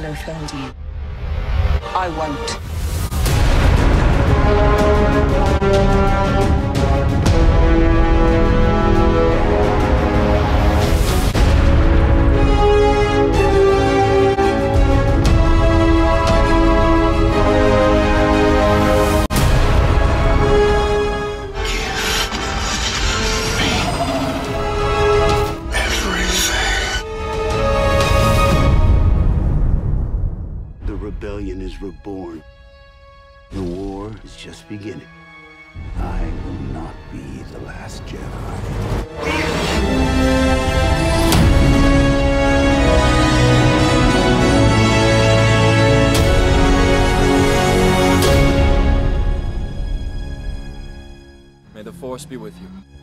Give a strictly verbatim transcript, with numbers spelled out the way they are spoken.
Kylo failed you. I won't. The rebellion is reborn. The war is just beginning. I will not be the last Jedi. May the Force be with you.